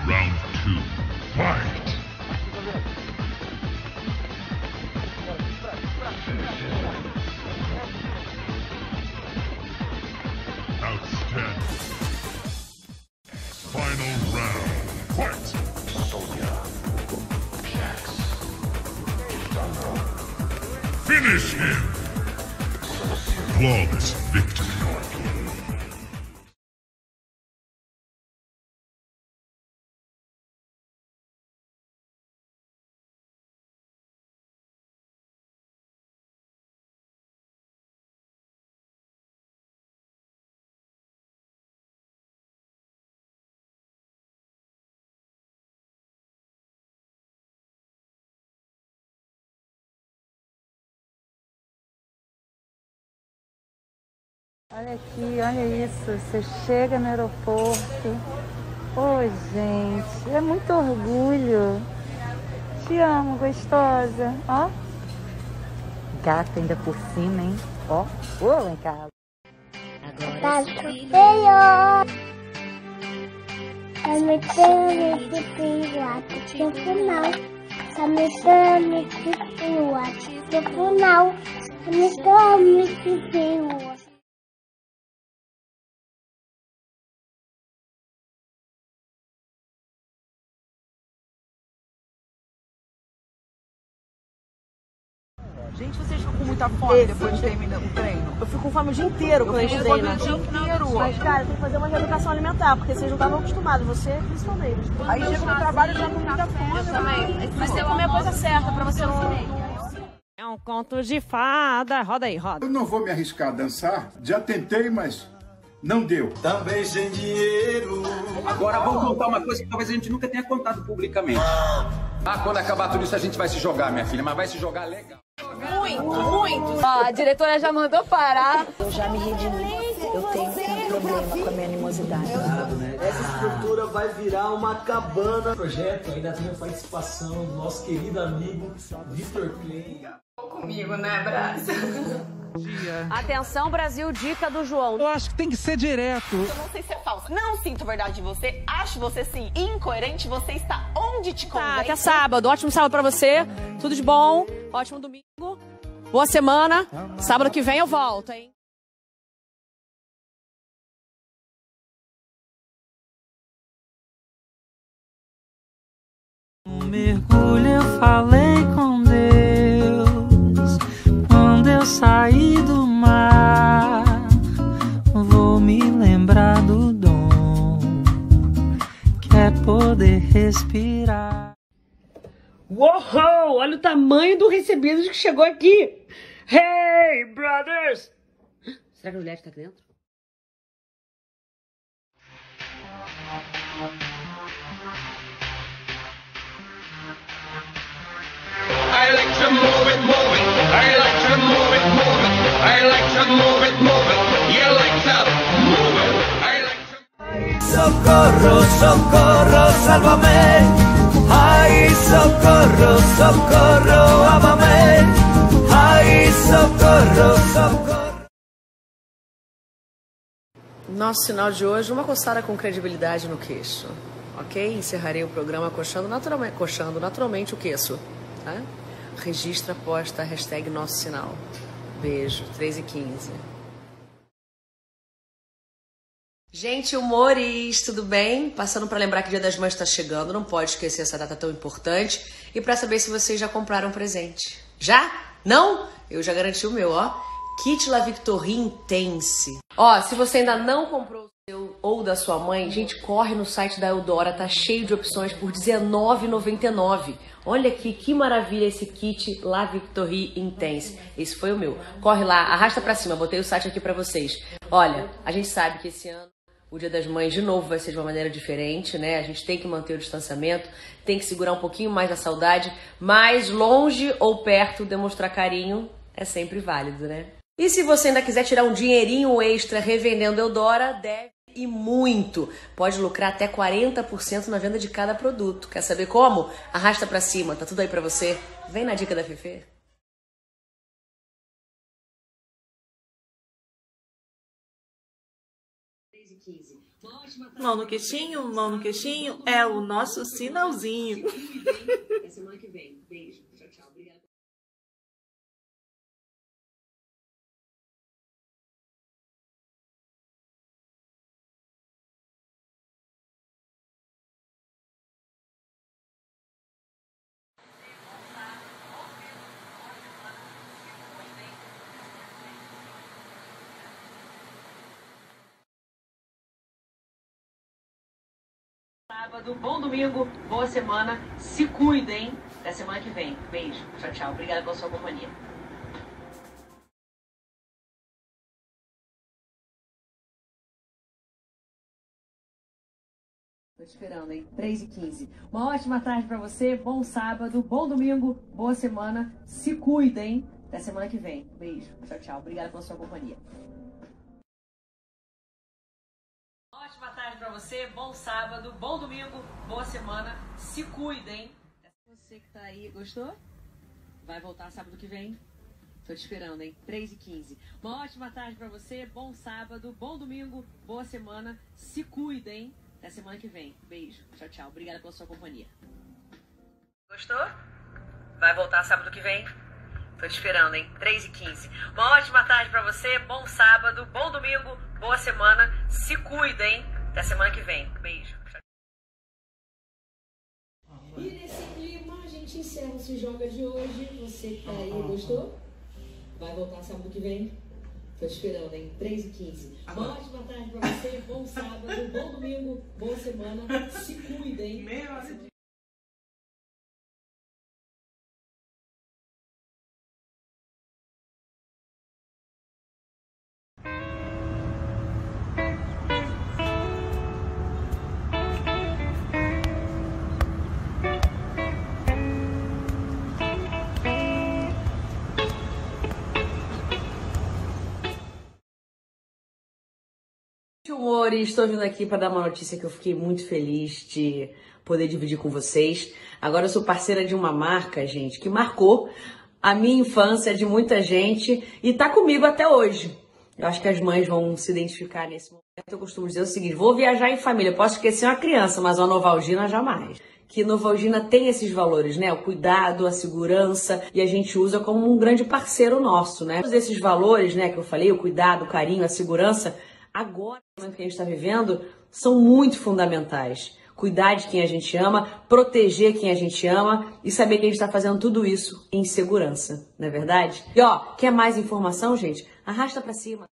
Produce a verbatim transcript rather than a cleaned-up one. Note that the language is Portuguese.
Round two. Fight! Outstanding. Final round. Fight! Sonya. Jax. Finish him! Flawless victory. Olha aqui, olha isso, você chega no aeroporto. Oi, gente, é muito orgulho. Te amo, gostosa. Ó, gata ainda por cima, hein? Ó, ô, lá em casa. Tá feio. Eu me tenho nesse final, no final. Tá me dando nesse final, no final. Tá me dando nesse final. Gente, vocês ficam com muita fome Esse depois de terminar o treino? Eu fico com fome o dia inteiro quando a gente treina. O dia inteiro. Mas, cara, tem que fazer uma reeducação alimentar, porque vocês não estavam acostumados, você principalmente. Aí chega no trabalho já com muita fome. Eu também. Mas tem que comer a coisa certa pra você não... É um conto de fada. Roda aí, roda. Eu não vou me arriscar a dançar. Já tentei, mas não deu. Também sem dinheiro. Agora vamos contar uma coisa que talvez a gente nunca tenha contado publicamente. Ah, quando acabar tudo isso a gente vai se jogar, minha filha, mas vai se jogar legal. Muito, muito. Ó, a diretora já mandou parar. Eu já me redimi. Eu tenho um problema com a minha animosidade. Essa estrutura vai virar uma cabana. O projeto ainda tem a participação do nosso querido amigo Vitor Klein. Comigo, né, Brás? Atenção, Brasil, dica do João. Eu acho que tem que ser direto. Eu não sei se é falsa. Não sinto verdade de você. Acho você, sim, incoerente. Você está onde te convém. Tá, até sábado. Ótimo sábado pra você. Tudo de bom. Ótimo domingo. Boa semana. Sábado que vem eu volto, hein? Um mergulho eu falei com Deus quando eu saí do mar. Vou me lembrar do dom que é poder respirar. Uou! Olha o tamanho do recebido que chegou aqui! Hey, brothers! Será que a Juliette tá aqui dentro? I like to move it, move it. I like to move it, move it. I like to move it, move it. You like to move it. I like to... Socorro, socorro, sálvame. Ay, socorro, socorro, ámame. Ay, socorro, socorro. Nosso sinal de hoje, uma coçada com credibilidade no queixo. Ok? Encerrarei o programa coxando naturalmente, coxando naturalmente o queixo. Tá? Registra, posta, hashtag nosso sinal. Beijo, três e quinze. Gente, humores, tudo bem? Passando para lembrar que o Dia das Mães está chegando, não pode esquecer essa data tão importante. E para saber se vocês já compraram presente. Já? Não? Eu já garanti o meu, ó. Kit La Victorie Intense. Ó, se você ainda não comprou o seu ou da sua mãe, gente, corre no site da Eudora, tá cheio de opções por dezenove reais e noventa e nove centavos. Olha aqui, que maravilha esse kit La Victorie Intense. Esse foi o meu. Corre lá, arrasta pra cima, botei o site aqui pra vocês. Olha, a gente sabe que esse ano o Dia das Mães, de novo, vai ser de uma maneira diferente, né? A gente tem que manter o distanciamento, tem que segurar um pouquinho mais a saudade, mas longe ou perto, demonstrar carinho é sempre válido, né? E se você ainda quiser tirar um dinheirinho extra revendendo Eudora, deve e muito. Pode lucrar até quarenta por cento na venda de cada produto. Quer saber como? Arrasta pra cima, tá tudo aí pra você. Vem na dica da Fefe. Mão no queixinho, mão no queixinho, é o nosso sinalzinho. Até semana que vem. Beijo. Tchau, tchau. Obrigada. Sábado, bom domingo, boa semana, se cuidem, até semana que vem. Beijo, tchau, tchau. Obrigada pela sua companhia. Tô te esperando, hein? três e quinze. Uma ótima tarde pra você, bom sábado, bom domingo, boa semana, se cuidem, até semana que vem. Beijo, tchau, tchau. Obrigada pela sua companhia. Ótima tarde pra você, bom sábado, bom domingo, boa semana, se cuidem. Você que tá aí, gostou? Vai voltar sábado que vem? Tô te esperando, hein? três e quinze. Uma ótima tarde pra você, bom sábado, bom domingo, boa semana, se cuidem. Até semana que vem. Beijo, tchau, tchau. Obrigada pela sua companhia. Gostou? Vai voltar sábado que vem? Tô te esperando, hein? três e quinze. Uma ótima tarde pra você, bom sábado, bom domingo, boa semana, se cuidem. Até semana que vem. Beijo. E nesse clima a gente encerra o Se Joga de hoje. Você que tá aí, gostou? Vai voltar sábado que vem? Tô te esperando, hein? três e quinze. Uma ótima tarde pra você, bom sábado, bom domingo, boa semana, se cuidem. Humores, estou vindo aqui para dar uma notícia que eu fiquei muito feliz de poder dividir com vocês. Agora eu sou parceira de uma marca, gente, que marcou a minha infância de muita gente e tá comigo até hoje. Eu acho que as mães vão se identificar nesse momento. Eu costumo dizer o seguinte: vou viajar em família, posso esquecer uma criança, mas a Novalgina jamais. Que Novalgina tem esses valores, né? O cuidado, a segurança, e a gente usa como um grande parceiro nosso, né? Todos esses valores, né, que eu falei, o cuidado, o carinho, a segurança, agora, no momento que a gente está vivendo, são muito fundamentais. Cuidar de quem a gente ama, proteger quem a gente ama e saber que a gente está fazendo tudo isso em segurança, não é verdade? E ó, quer mais informação, gente? Arrasta para cima.